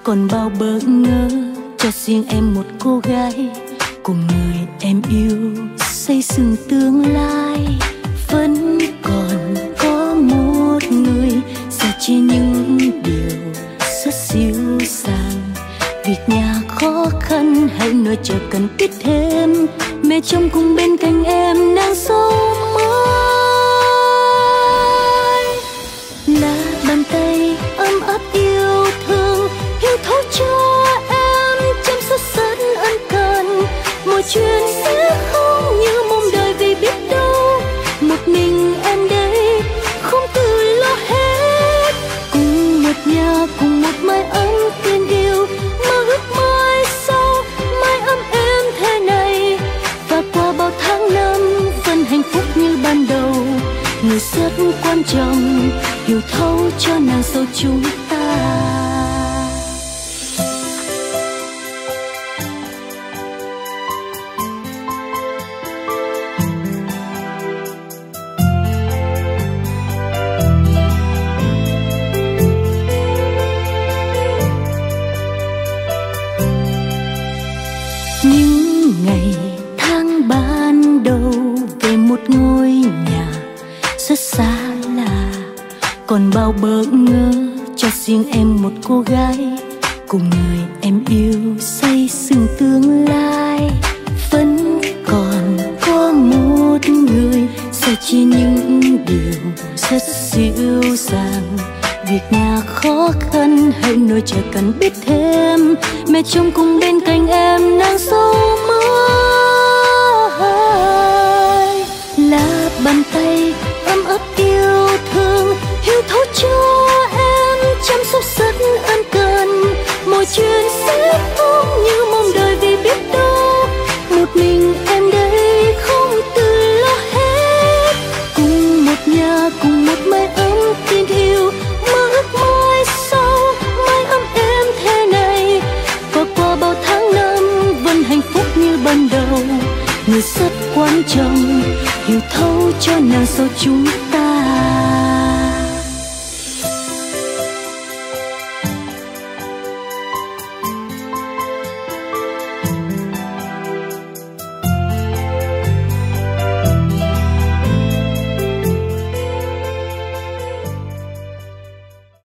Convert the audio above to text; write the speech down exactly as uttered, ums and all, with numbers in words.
còn bao bỡ ngỡ cho riêng em một cô gái cùng người em yêu xây dựng tương lai. Vẫn còn có một người sẽ chia những điều rất dịu dàng. Việc nhà khó khăn hãy nói chờ cần biết thêm. Mẹ chồng cùng bên cạnh em nàng dâu mới là bàn tay ấm áp yêu thương hiểu thấu cho em chăm sóc rất ân cần. Mọi chuyện sẽ không như mong đợi vì biết đâu một mình em đây không tự lo hết. Cùng một nhà cùng một mái ấm tình yêu mơ ước mai sau mái ấm êm thế này. Và qua bao tháng năm vẫn hạnh phúc như ban đầu. Người rất quan trọng hiểu thấu cho nàng dâu chúng ta. Những ngày tháng ban đầu về một ngôi nhà rất xa lạ, còn bao bỡ ngỡ cho riêng em một cô gái cùng người em yêu xây dựng tương lai. Vẫn còn có một người sẽ chia những điều rất dịu dàng. Việc nhà khó khăn hãy nói chờ cần biết thêm. Mẹ chồng cùng bên cạnh em nàng dâu mới là bàn tay ấm áp yêu thương hiểu thấu cho em chăm sóc rất ân cần. Mọi chuyện sẽ không như mong đợi vì biết đâu một mình em đây không tự lo hết. Cùng một nhà cùng một mái ấm tin yêu mơ ước mai sau mái ấm êm thế này. Và qua bao tháng năm vẫn hạnh phúc như ban đầu. Người rất quan trọng hiểu thấu cho nàng dâu chúng